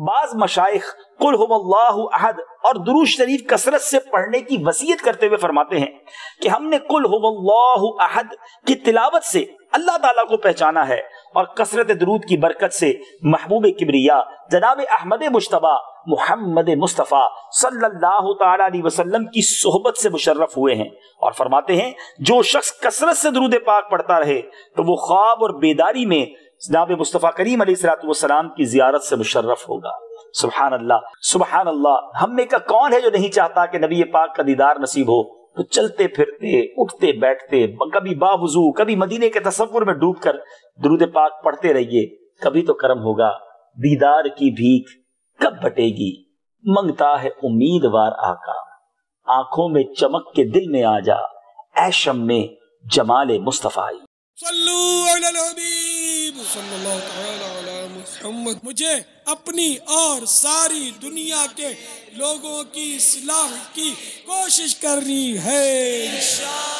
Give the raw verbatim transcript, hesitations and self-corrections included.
بعض مشائخ قل هو اللہ احد اور درود شریف کثرت سے پڑھنے کی وصیت کرتے ہوئے فرماتے ہیں کہ ہم نے قل هو اللہ احد کی تلاوت سے اللہ تعالیٰ کو پہچانا ہے، اور کثرت درود کی برکت سے محبوب کبریا جناب احمد مجتبیٰ محمد مصطفیٰ صلی اللہ تعالیٰ علیہ وسلم کی صحبت سے مشرف ہوئے ہیں، اور فرماتے ہیں جو شخص کثرت سے درود پاک پڑھتا رہے تو وہ خواب اور بیداری میں جناب مصطفیٰ کریم علیہ الصلوۃ والسلام کی زیارت سے مشرف ہوگا۔ سبحان اللہ سبحان اللہ۔ ہم میں کا کون ہے جو نہیں چاہتا کہ نبی پاک کا دیدار نصیب ہو؟ تو چلتے پھرتے اٹھتے بیٹھتے کبھی باوضو کبھی مدینے کے تصور میں ڈوب کر درود پاک پڑھتے رہیے، کبھی تو کرم ہوگا۔ دیدار کی بھیک کب بٹے گی، منگتا ہے امیدوار آقا، آنکھوں میں چمک کے دل میں آ جا، اے شمع جمال مصطفیٰ۔ صلو علی الحبیب صلی اللہ تعالی علی محمد۔ مجھے اپنی اور ساری دنیا کے لوگوں کی اصلاح کی کوشش کرنی ہے۔